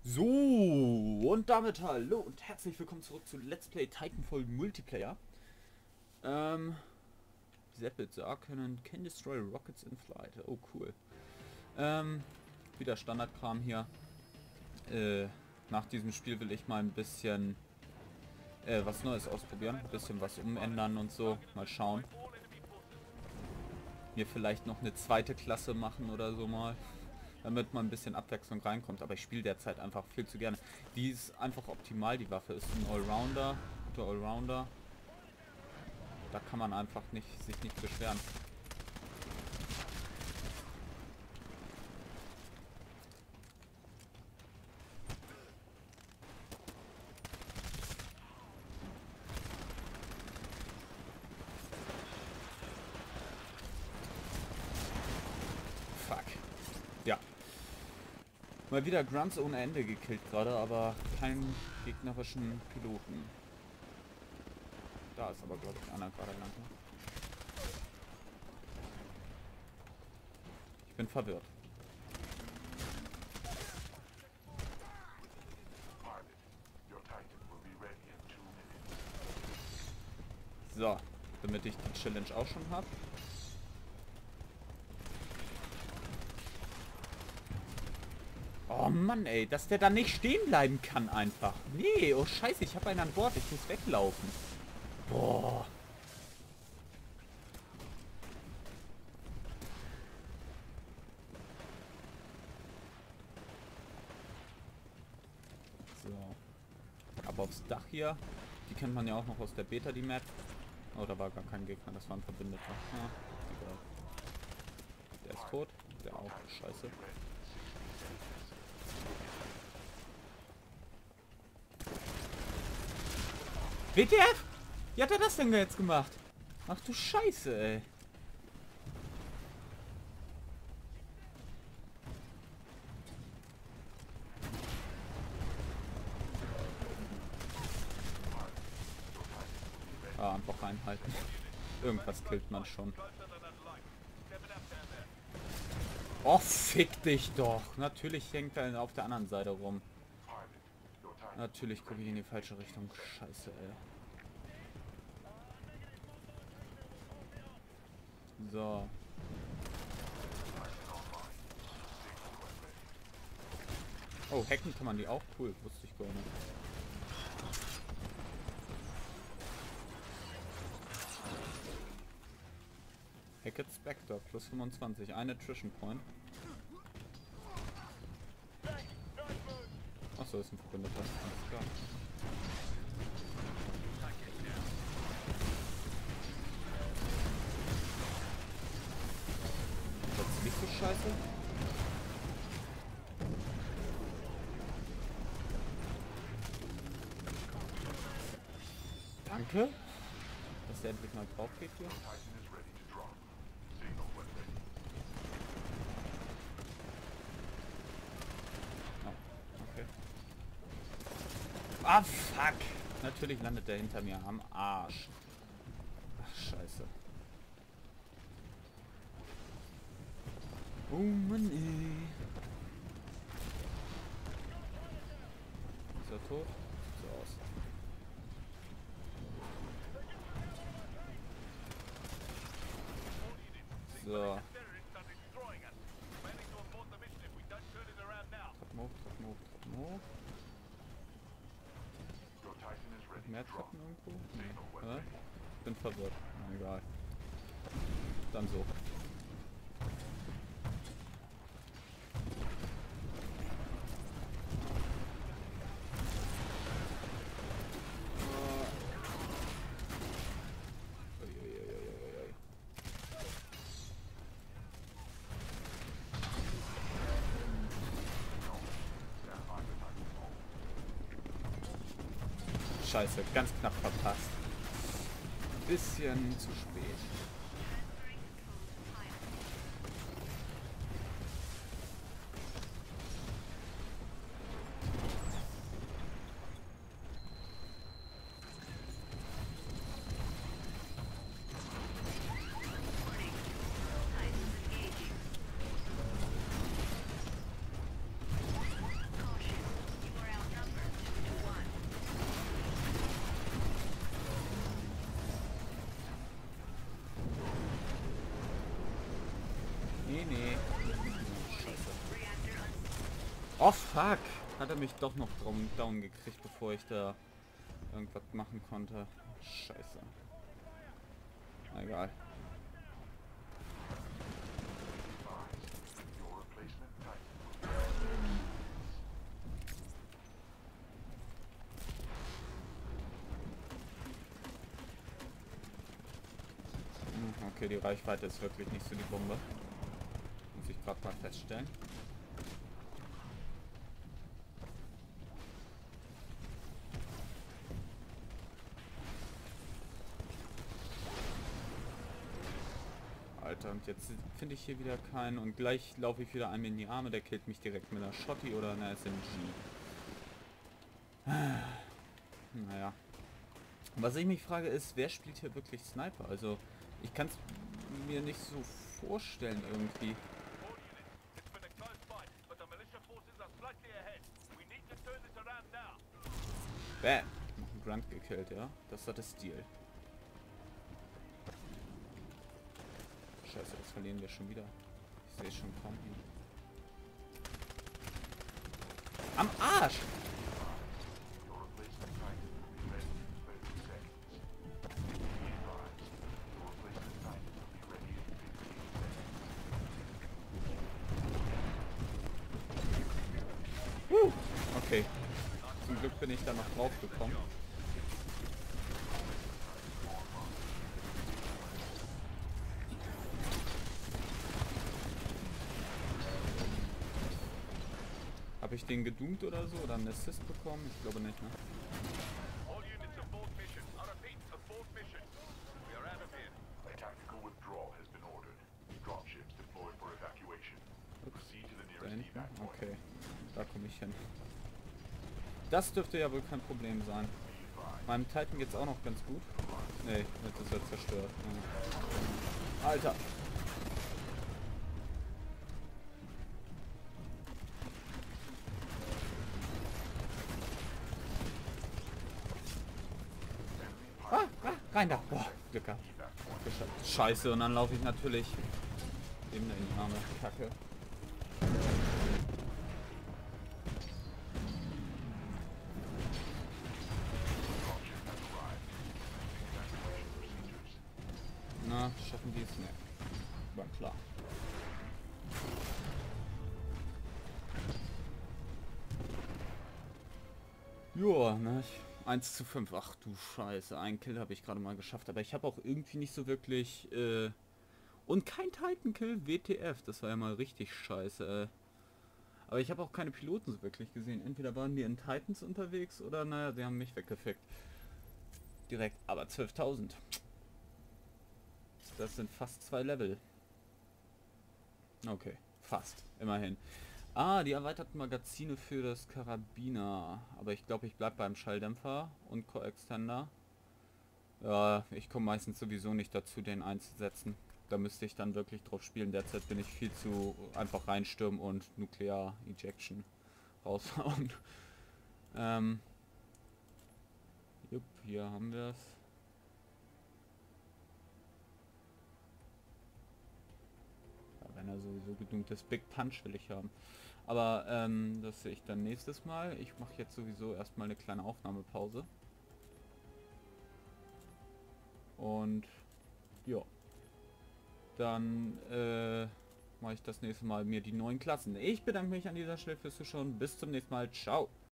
So, und damit hallo und herzlich willkommen zurück zu Let's Play Titanfall Multiplayer. Zeppelin can destroy rockets in flight. Oh, cool. Wieder Standardkram hier. Nach diesem Spiel will ich mal ein bisschen was Neues ausprobieren. Ein bisschen was umändern und so. Mal schauen. Mir vielleicht noch eine zweite Klasse machen oder so mal. Damit man ein bisschen Abwechslung reinkommt. Aber ich spiele derzeit einfach viel zu gerne. Die ist einfach optimal, die Waffe. Ist ein Allrounder. Guter Allrounder. Da kann man einfach sich nicht beschweren. Fuck. Ja. Mal wieder Grunts ohne Ende gekillt gerade, aber keinen gegnerischen Piloten. Da ist aber, glaube ich, einer gerade lang. Ich bin verwirrt. So, damit ich die Challenge auch schon habe. Oh Mann, ey, dass der da nicht stehen bleiben kann einfach. Nee, oh scheiße, ich habe einen an Bord, ich muss weglaufen. Boah. So. Aber aufs Dach hier, die kennt man ja auch noch aus der Beta, die Map. Oh, da war gar kein Gegner, das war ein Verbündeter. Ah, egal. Der ist tot, der auch, scheiße. WTF? Wie hat er das denn jetzt gemacht? Ach du Scheiße, ey. Ah, einfach reinhalten. Irgendwas killt man schon. Oh, fick dich doch. Natürlich hängt er auf der anderen Seite rum. Natürlich gucke ich in die falsche Richtung. Scheiße, ey. So. Oh, hacken kann man die auch? Cool, wusste ich gar nicht. Hackett Spectre, plus 25, ein Attrition Point. Achso, ist ein Verbündeter. Alles klar. Das ist nicht so scheiße. Danke, dass der endlich mal drauf geht hier. Ah, fuck. Natürlich landet der hinter mir am Arsch. Ach, scheiße. Oh Mann, ey. Ist er tot? Sieht so aus. So. Trap-Move. Mehr Treppen irgendwo? Nee. Bin verwirrt. Na, egal. Dann so. Scheiße, ganz knapp verpasst. Bisschen zu spät. Oh fuck! Hat er mich doch noch down gekriegt, bevor ich da irgendwas machen konnte. Scheiße. Na, egal. Okay, die Reichweite ist wirklich nicht so die Bombe. Muss ich gerade mal feststellen. Alter, und jetzt finde ich hier wieder keinen und gleich laufe ich wieder einem in die Arme, der killt mich direkt mit einer Shotty oder einer SMG. Naja. Was ich mich frage ist, wer spielt hier wirklich Sniper? Also, ich kann es mir nicht so vorstellen irgendwie. Bam! Noch einen Grunt gekillt, ja? Das war der Stil. Scheiße, das verlieren wir schon wieder. Ich sehe schon kommen. Am Arsch! Okay. Zum Glück bin ich da noch drauf gekommen. Habe ich den gedoomt oder so? Oder einen Assist bekommen? Ich glaube nicht, ne? Ups, da hinten? Okay. Da komme ich hin. Das dürfte ja wohl kein Problem sein. Meinem Titan geht's auch noch ganz gut. Nee, jetzt ist er zerstört. Ja. Alter! Rein da! Boah, Glück gehabt. Geschafft. Scheiße, und dann laufe ich natürlich eben in die Arme. Kacke. Na, schaffen die es? Ne. War klar. Joa, ne? 1:5. Ach du Scheiße. Einen Kill habe ich gerade mal geschafft. Aber ich habe auch irgendwie nicht so wirklich... Und kein Titan-Kill. WTF. Das war ja mal richtig scheiße. Aber ich habe auch keine Piloten so wirklich gesehen. Entweder waren die in Titans unterwegs oder naja, sie haben mich weggefickt. Direkt. Aber 12.000. Das sind fast 2 Level. Okay. Fast. Immerhin. Ah, die erweiterten Magazine für das Karabiner. Aber ich glaube, ich bleibe beim Schalldämpfer und Co-Extender. Ja, ich komme meistens sowieso nicht dazu, den einzusetzen. Da müsste ich dann wirklich drauf spielen. Derzeit bin ich viel zu einfach reinstürmen und Nuklear Ejection raushauen. Jupp, hier haben wir es. Ja, wenn er sowieso gedoomt ist. Big Punch will ich haben. Aber das sehe ich dann nächstes Mal. Ich mache jetzt sowieso erstmal eine kleine Aufnahmepause. Und ja, dann mache ich das nächste Mal mir die neuen Klassen. Ich bedanke mich an dieser Stelle fürs Zuschauen. Bis zum nächsten Mal. Ciao.